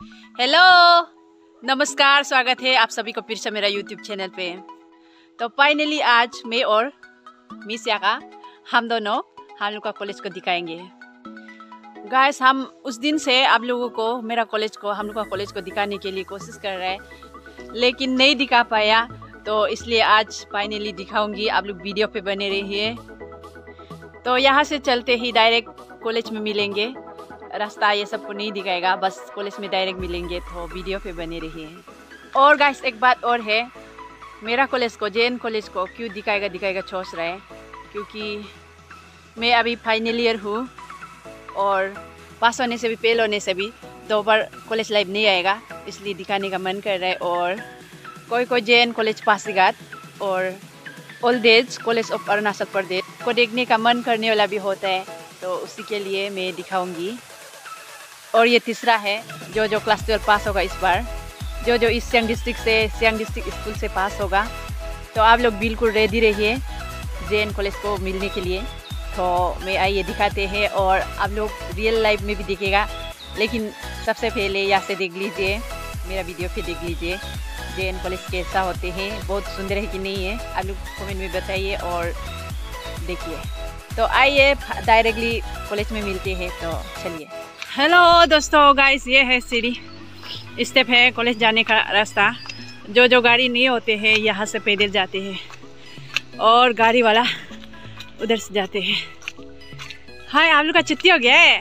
Hello, नमस्कार, स्वागत है आप सभी को फिर से मेरा यूट्यूब चैनल पे। तो फाइनली आज मैं और मिस याका हम दोनों हम लोग का कॉलेज को दिखाएंगे। गाइस, हम उस दिन से आप लोगों को मेरा कॉलेज को हम लोग का कॉलेज को दिखाने के लिए कोशिश कर रहे हैं, लेकिन नहीं दिखा पाया। तो इसलिए आज फाइनली दिखाऊंगी, आप लोग वीडियो पे बने रहिए। तो यहाँ से चलते ही डायरेक्ट कॉलेज में मिलेंगे। रास्ता ये सबको नहीं दिखाएगा, बस कॉलेज में डायरेक्ट मिलेंगे, तो वीडियो पे बने रहिए। और गाइस, एक बात और है, मेरा कॉलेज को जेएन कॉलेज को क्यों दिखाएगा सोच रहे हैं, क्योंकि मैं अभी फाइनल ईयर हूँ और पास होने से भी फेल होने से भी 2 बार कॉलेज लाइफ नहीं आएगा, इसलिए दिखाने का मन कर रहा है। और कोई जेएन कॉलेज पासीघाट और old age college of Arunachal Pradesh को देखने का मन करने वाला भी होता है, तो उसी के लिए मैं दिखाऊंगी। और ये तीसरा है जो क्लास 12 पास होगा इस बार, जो इस सियांग डिस्ट्रिक्ट स्कूल से पास होगा। तो आप लोग बिल्कुल रेडी रहिए जेएन कॉलेज को मिलने के लिए। तो मैं आइए दिखाते हैं, और आप लोग रियल लाइफ में भी दिखेगा, लेकिन सबसे पहले यहाँ से देख लीजिए, मेरा वीडियो फिर देख लीजिए जेएन कॉलेज कैसा होते हैं, बहुत सुंदर है कि नहीं है, आप लोग कमेंट में बताइए और देखिए। तो आइए डायरेक्टली कॉलेज में मिलते हैं, तो चलिए। हेलो दोस्तों, गाइस, ये है सीढ़ी स्टेप है कॉलेज जाने का रास्ता। जो गाड़ी नहीं होते हैं यहाँ से पैदल जाते हैं, और गाड़ी वाला उधर से जाते हैं। हाय, आप लोग का छुट्टी हो गया है?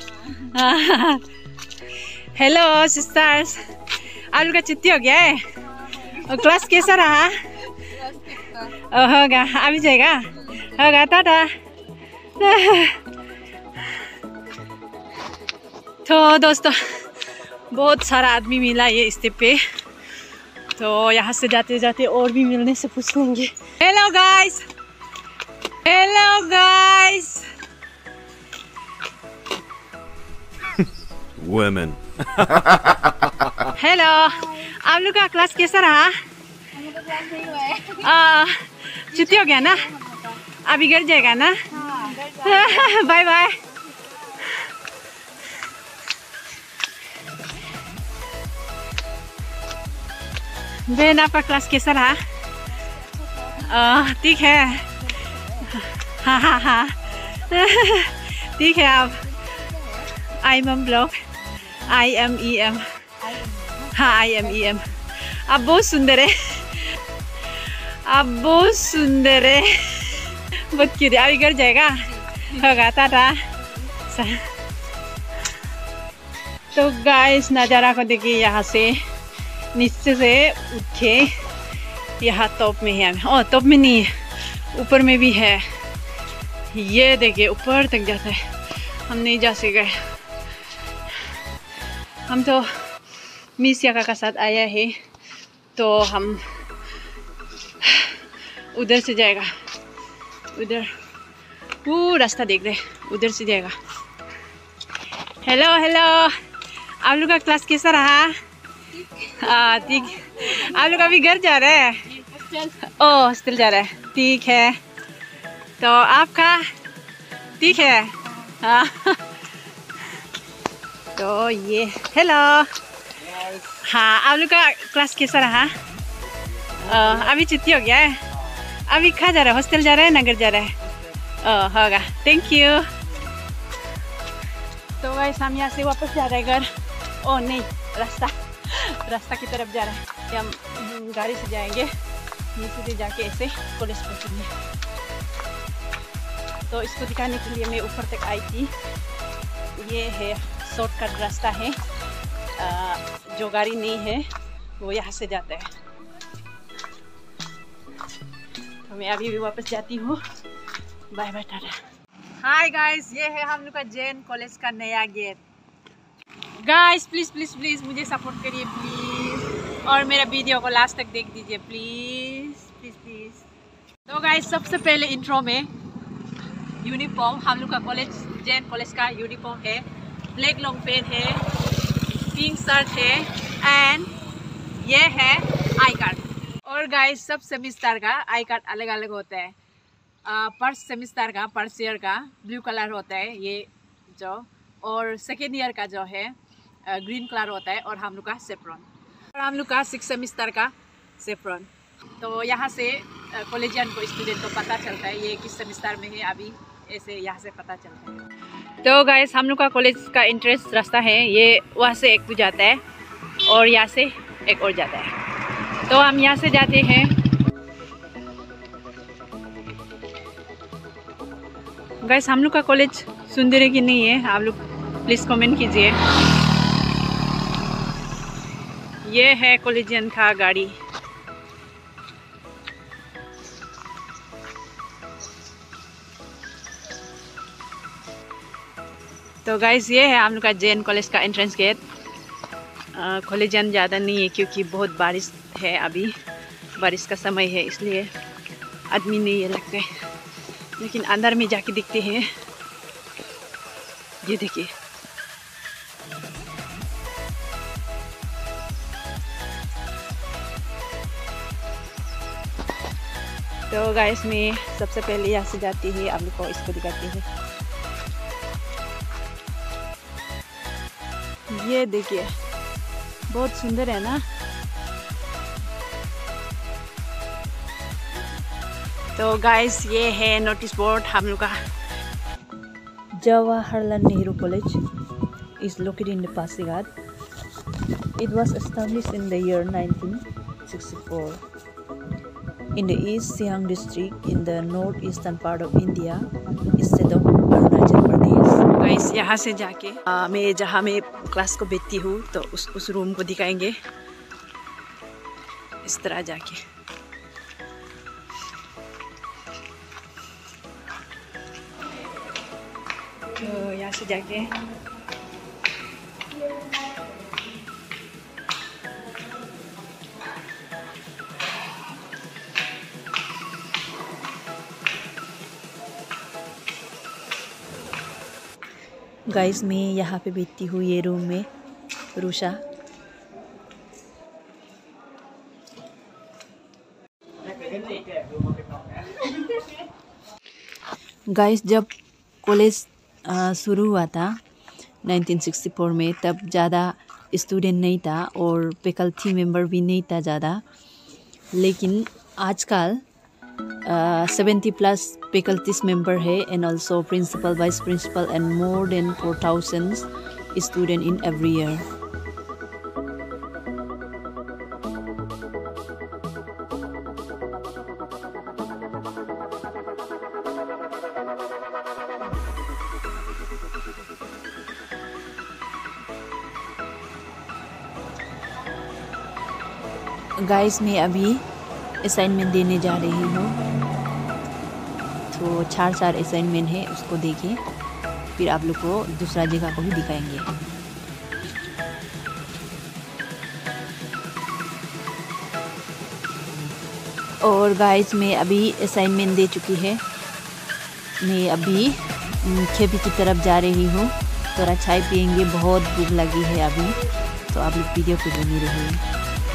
हेलो सिस्टर्स, आप लोग का छुट्टी हो गया है? और क्लास कैसा रहा? होगा, अभी जाएगा, होगा, टाटा। तो दोस्तों, बहुत सारा आदमी मिला ये स्टेप पे, तो यहाँ से जाते जाते और भी मिलने से पूछ लेंगे। Hello guys, hello guys. Women. Hello, आप लोग का क्लास कैसा रहा? छुट्टी हो गया ना, अभी घर जाएगा ना? Bye bye. बहन, आपका क्लास कैसा रहा? ठीक है, हाँ ठीक है। आप IMEM ब्लॉग, IMEM, हाँ IMEM। आप बहुत सुंदर है, आप बहुत सुंदर है, बहुत क्यूट है। अभी घर जाएगा, होगा, टाटा। तो गाइस, नज़ारा को देखिए, यहाँ से नीचे से उठ के यहाँ टॉप में है। टॉप में नहीं है, ऊपर में भी है। ये देखिए, ऊपर तक जाता है, हम नहीं जा सके। हम तो मिस याका का साथ आया है, तो हम उधर से जाएगा, उधर वो रास्ता देख रहे, उधर से जाएगा। हेलो हेलो, आप लोग का क्लास कैसा रहा? ठीक। आप लोग अभी घर जा रहे हैं? हॉस्टल जा रहे हैं, ठीक है। तो आपका ठीक है, हाँ। तो ये हेलो, हाँ, आप लोग का क्लास कैसा रहा? अभी छुट्टी हो गया है, अभी कहाँ जा रहे हैं? हॉस्टल जा रहे हैं ना घर जा रहे हैं? होगा, थैंक यू। तो गाइस, हम यहाँ से वापस जा रहे हैं घर। नहीं, रास्ता की तरफ जा रहे हैं, हम गाड़ी से जाएंगे, नीचे से जाके ऐसे कॉलेज पहुँचेंगे। तो इसको दिखाने के लिए मैं ऊपर तक आई थी। ये है शॉर्टकट रास्ता है, जो गाड़ी नहीं है वो यहाँ से जाता है। तो मैं अभी भी वापस जाती हूँ, bye bye, tata. Hi guys, ये है हम लोग का जेएन कॉलेज का नया गेट। गाइस, प्लीज़ मुझे सपोर्ट करिए प्लीज़, और मेरा वीडियो को लास्ट तक देख दीजिए प्लीज़। तो गाइस, सबसे पहले इंट्रो में यूनिफॉर्म, हम लोग का कॉलेज जेएन कॉलेज का यूनिफॉर्म है। ब्लैक लॉन्ग पैंट है, पिंक शर्ट है, एंड ये है आई कार्ड। और गाइस, सब सेमिस्टर का आई कार्ड अलग अलग होता है। फर्स्ट सेमिस्टर का, फर्स्ट ईयर का ब्लू कलर होता है ये जो, और सेकेंड ईयर का जो है ग्रीन कलर होता है, और हम लोग का सेफ्रॉन, और हम लोग का 6 सेमिस्टर का सेफ्रॉन। तो यहाँ से कॉलेजियन को, स्टूडेंट को पता चलता है ये किस सेमिस्टर में है अभी, ऐसे यहाँ से पता चलता है। तो गाइस हम लोग का कॉलेज का एंट्रेंस रास्ता है, ये वहाँ से एक तो जाता है और यहाँ से एक और जाता है। तो हम यहाँ से जाते हैं। गाइस हम लोग का कॉलेज सुंदर है कि नहीं है, आप लोग प्लीज़ कमेंट कीजिए। ये है कॉलेजियन का गाड़ी। तो गाइस ये है हम लोग का जेएन कॉलेज का एंट्रेंस गेट। कॉलेजियन ज़्यादा नहीं है क्योंकि बहुत बारिश है, अभी बारिश का समय है, इसलिए आदमी नहीं है लगते। लेकिन अंदर में जाके दिखते हैं, ये देखिए। तो गाइस में सबसे पहले यहाँ से जाती है, आप लोग को इसको दिखाती है। ये देखिए बहुत सुंदर है ना। तो गाइस ये है नोटिस बोर्ड हम लोग का। Jawaharlal Nehru College is located in the Pasighat. It was established in the year 1964 in the East Siang district in the northeastern part of India, state of Arunachal Pradesh. Guys यहाँ से जाके मैं जहाँ मैं class को बैठती हूँ तो उस रूम को दिखाएंगे, इस तरह जाके। तो यहाँ से जाके गाइस मैं यहाँ पे बैठती हूँ, ये रूम में रूषा। गाइस जब कॉलेज शुरू हुआ था 1964 में, तब ज़्यादा स्टूडेंट नहीं था और फैकल्टी मेंबर भी नहीं था ज़्यादा। लेकिन आजकल 70+ faculties member है, and also principal, vice principal, and more than 4,000 students in every year. Guys मैं अभी असाइनमेंट देने जा रही हूँ, तो 4 असाइनमेंट है, उसको देखिए, फिर आप लोग को दूसरा जगह को भी दिखाएंगे। और गाइस मैं अभी असाइनमेंट दे चुकी है, मैं अभी खेपी की तरफ जा रही हूँ, थोड़ा चाय पियेंगे, बहुत भूख लगी है अभी, तो आप लोग वीडियो को बनी रहिए।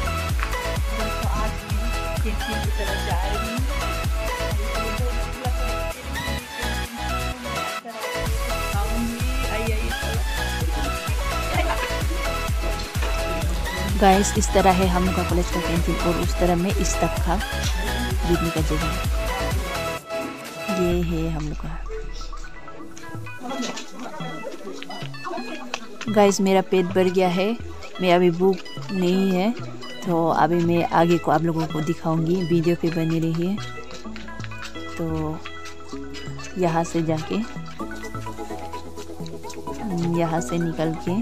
गाइस इस तरह है हम लोग का कॉलेज का कैंटीन, और उस तरह में इस तक का बैठने का जगह, ये है हम लोग का। गाइस मेरा पेट भर गया है, मैं अभी भूख नहीं है, तो अभी मैं आगे को आप लोगों को दिखाऊंगी, वीडियो पे बनी रहिए। तो यहाँ से जाके, यहाँ से निकल के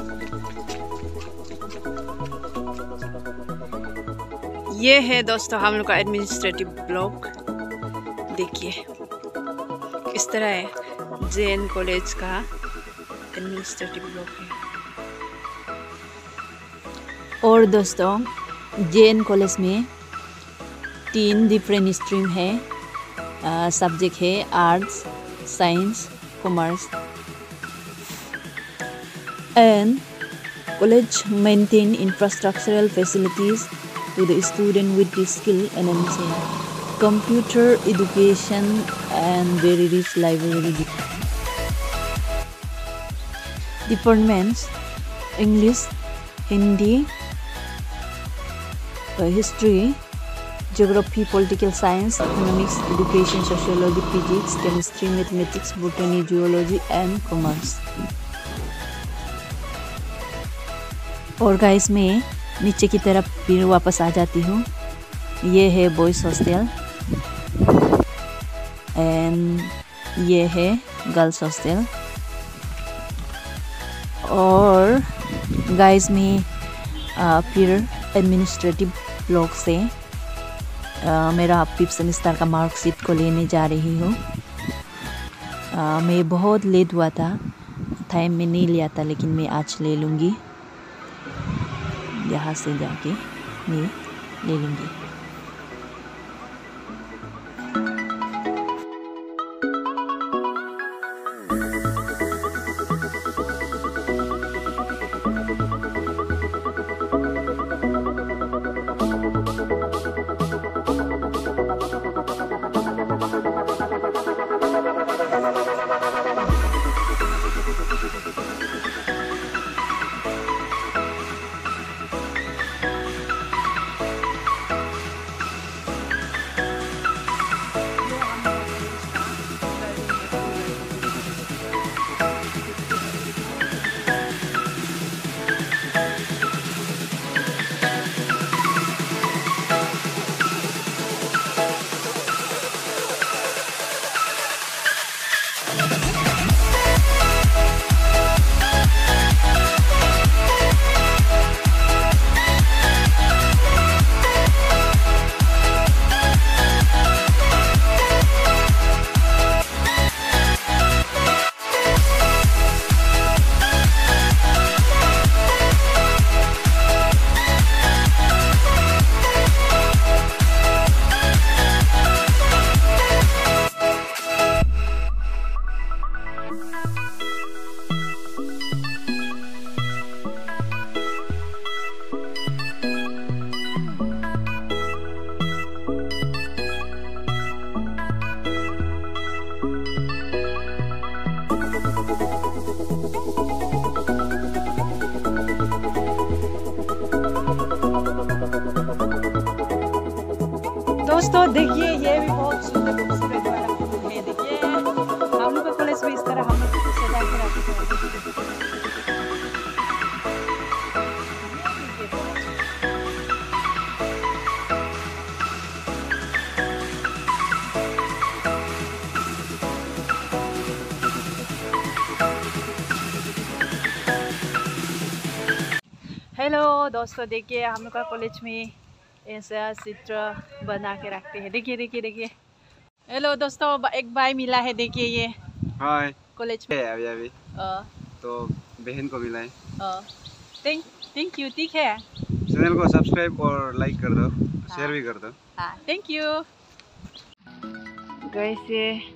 ये है दोस्तों हम लोग का एडमिनिस्ट्रेटिव ब्लॉक। देखिए इस तरह है जेएन कॉलेज का एडमिनिस्ट्रेटिव ब्लॉक है। और दोस्तों जेएन कॉलेज में 3 डिफरेंट स्ट्रीम है, सब्जेक्ट है arts, science, commerce. And college maintain infrastructural facilities to the student with the skill enhancing computer education and very rich library departments. English, Hindi, history, geography, political science, economics, education, sociology, physics, chemistry, mathematics, botany, zoology and commerce. और guys मैं नीचे की तरफ फिर वापस आ जाती हूँ। ये है बॉयज़ हॉस्टल एंड ये है गर्ल्स हॉस्टल। और गाइस मैं फिर एडमिनिस्ट्रेटिव ब्लॉक से मेरा 5th सेमेस्टर का मार्कशीट को लेने जा रही हूँ। मैं बहुत लेट हुआ था, टाइम में नहीं लिया था, लेकिन मैं आज ले लूँगी। यहाँ से जाके मैं ले लूँगी। दोस्तों देखिए, ये भी बहुत सुंदर खूबसूरत वाला फूल है। देखिए हम लोग का कॉलेज में इस तरह हम लोग सजा के रखते हैं। हेलो दोस्तों, देखिए हम लोग का कॉलेज में ऐसा चित्र बना के रखते हैं। देखिए देखिए देखिए। हेलो दोस्तों, एक भाई मिला है। देखिए ये हाय कॉलेज में अभी तो बहन को मिला है। Thank you. ठीक है, चैनल को सब्सक्राइब और लाइक कर दो, शेयर भी कर दो। हाँ थैंक यू। गाइस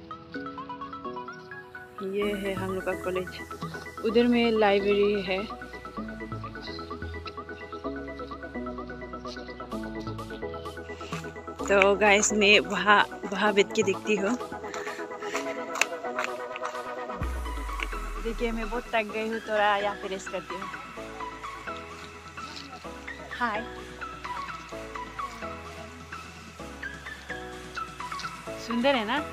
ये है हम लोग का कॉलेज। उधर में लाइब्रेरी है। तो गाइस मैं वहाँ बैठ के देखती हूँ। देखिए मैं बहुत थक गई हूँ, थोड़ा यहाँ पे रेस्ट करती हूँ। हाय, सुंदर है ना?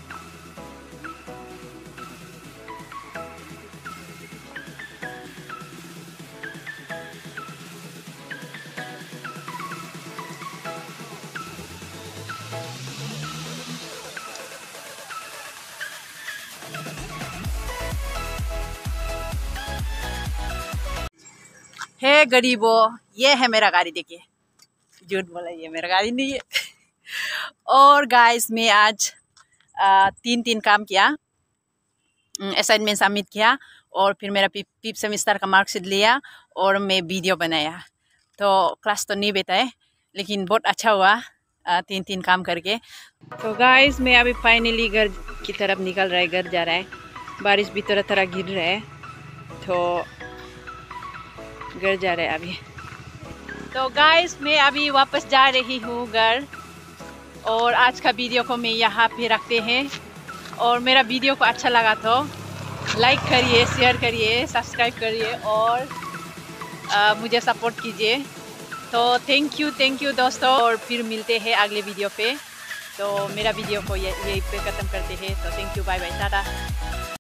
हे गरीबों, ये है मेरा गाड़ी। देखिए, झूठ बोला, ये मेरा गाड़ी नहीं है। और गाइस मैं आज 3 काम किया। असाइनमेंट सबमिट किया और फिर मेरा 5th सेमेस्टर का मार्कशीट लिया और मैं वीडियो बनाया। तो क्लास तो नहीं बैठा है, लेकिन बहुत अच्छा हुआ 3 काम करके। तो गाइस मैं अभी फाइनली घर की तरफ निकल रहा है, घर जा रहा है। बारिश भी थोड़ा थोड़ा गिर रहा है, तो घर जा रहे हैं अभी। तो गाइस मैं अभी वापस जा रही हूँ घर। और आज का वीडियो को मैं यहाँ पे रखते हैं। और मेरा वीडियो को अच्छा लगा तो लाइक करिए, शेयर करिए, सब्सक्राइब करिए और मुझे सपोर्ट कीजिए। तो थैंक यू दोस्तों, और फिर मिलते हैं अगले वीडियो पे। तो मेरा वीडियो को यही पे ख़त्म करते हैं। तो thank you, bye bye, Tata.